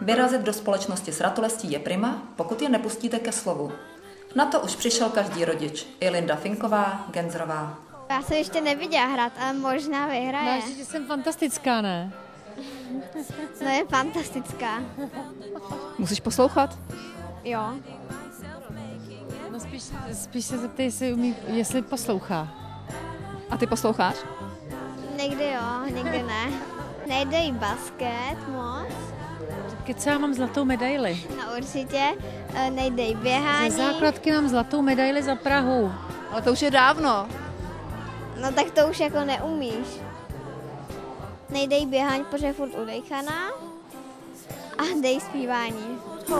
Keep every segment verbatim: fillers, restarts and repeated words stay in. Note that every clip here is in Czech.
Vyrazit do společnosti s ratolestí je prima, pokud je nepustíte ke slovu. Na to už přišel každý rodič. I Linda Finková, Genzrová. Já jsem ještě neviděla hrát, ale možná vyhraje. No, že jsem fantastická, ne? No je fantastická. Musíš poslouchat? Jo. No spíš, spíš se zeptej, jestli, umí, jestli poslouchá. A ty posloucháš? Někdy jo, někdy ne. Nejde jí basket moc. Co já mám zlatou medaili? No určitě. Nejde jí běhání. Ze základky mám zlatou medaili za Prahu. Ale to už je dávno. No tak to už jako neumíš. Nejde jí běhání, protože je furt udejchaná. A dej zpívání.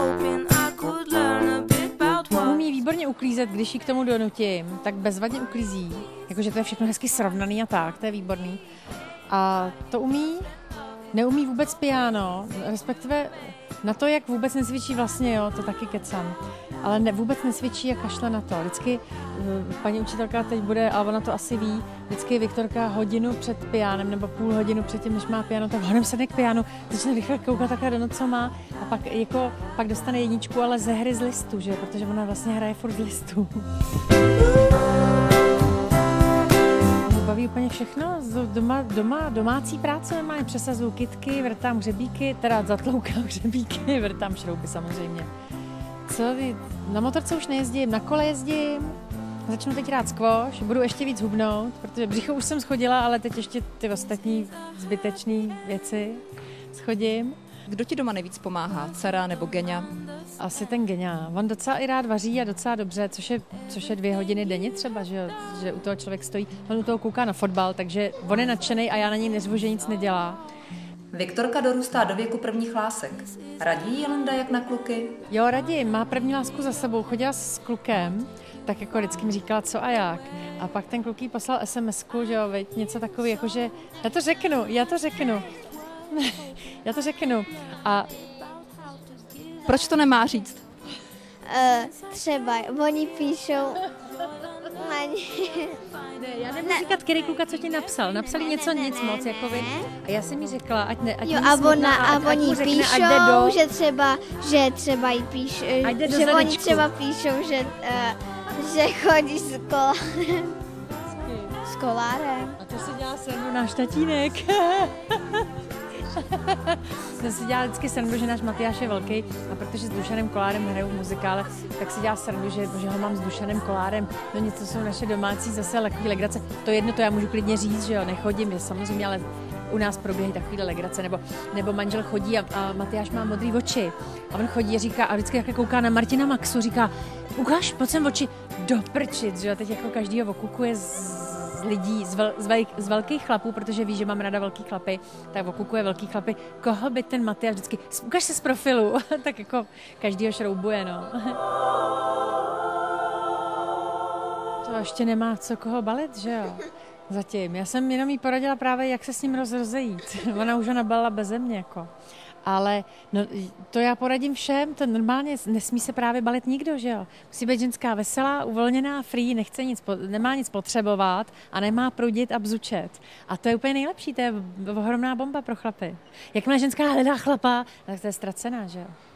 Umí výborně uklízet, když ji k tomu donutím, tak bezvadně uklízí. Jakože to je všechno hezky srovnaný a tak, to je výborný. A to umí, neumí vůbec piano, respektive na to, jak vůbec nesvědčí vlastně, jo, to taky kecám. Ale ne, vůbec nesvědčí a kašle na to. Vždycky, paní učitelka teď bude, ale ona to asi ví, vždycky Viktorka hodinu před pianem nebo půl hodinu předtím, než má piano, tak honem sedne k pianu, začne rychle koukat takhle do noc, co má a pak, jako, pak dostane jedničku, ale ze hry z listu, že? Protože ona vlastně hraje furt z listu. Baví úplně všechno, doma, doma, domácí práce normálně, přesazuju kytky, vrtám hřebíky, teda zatloukám hřebíky, vrtám šrouby samozřejmě. Co, na motorce už nejezdím, na kole jezdím, začnu teď rád squash, budu ještě víc hubnout, protože břicho už jsem schodila, ale teď ještě ty ostatní zbytečné věci schodím. Kdo ti doma nejvíc pomáhá, dcera nebo Geňa? Asi ten Geňa. On docela i rád vaří a docela dobře, což je, což je dvě hodiny denně třeba, že, že u toho člověk stojí. On u toho kouká na fotbal, takže on je nadšenej a já na něj neřvu, že nic nedělá. Viktorka dorůstá do věku prvních lásek. Radí jí Linda jak na kluky? Jo, radím. Má první lásku za sebou. Chodila s klukem, tak jako vždycky mi říkala, co a jak. A pak ten kluk jí poslal SMSku, že jo, veď, něco takový, jakože já to řeknu, já to řeknu. Já to řeknu. A proč to nemá říct? Uh, třeba, oni píšou na ně. Ne, já nebudu ne. říkat, který kluka, co ti napsal. Napsali ne, něco ne, nic ne, moc, ne, jako vy. A já jsem jí řekla, ať ne, ať jo, a, ona, a, ať, oni ať řekne, píšou, do... že třeba, že třeba jí píšou, že oni třeba píšou, že, uh, že chodí s kolárem. S kolárem. A to si dělá srandu náš tatínek. To si dělá vždycky srandu, že náš Matyáš je velký a protože s Dušanem Kolárem hraju v muzikále, tak si dělá srandu, že, že ho mám s Dušanem Kolárem. No něco jsou naše domácí zase takový legrace. To jedno, to já můžu klidně říct, že jo, nechodím, je samozřejmě, ale u nás probíhají takovýhle legrace. Nebo, nebo manžel chodí a, a Matyáš má modrý oči. A on chodí a říká, a vždycky jak kouká na Martina Maxu, říká, ukáž, pojď sem oči, do prčic, že jo, teď jako každýho okukuje z lidí, z, vel, z, velik, z velkých chlapů, protože ví, že mám ráda velký chlapy, tak okukuje velký chlapy. Koho by ten Matyáš vždycky, ukaž se z profilu, tak jako každýho šroubuje, no. To ještě nemá co koho balit, že jo? Zatím. Já jsem jenom jí poradila právě, jak se s ním roz, rozejít. Ona už ho nabalila beze mě, jako. Ale no, to já poradím všem, to normálně nesmí se právě balit nikdo, že jo. Musí být ženská veselá, uvolněná, free, nechce nic, nemá nic potřebovat a nemá prudit a bzučet. A to je úplně nejlepší, to je ohromná bomba pro chlapy. Jakmile ženská hledá chlapa, tak to je ztracená, že jo.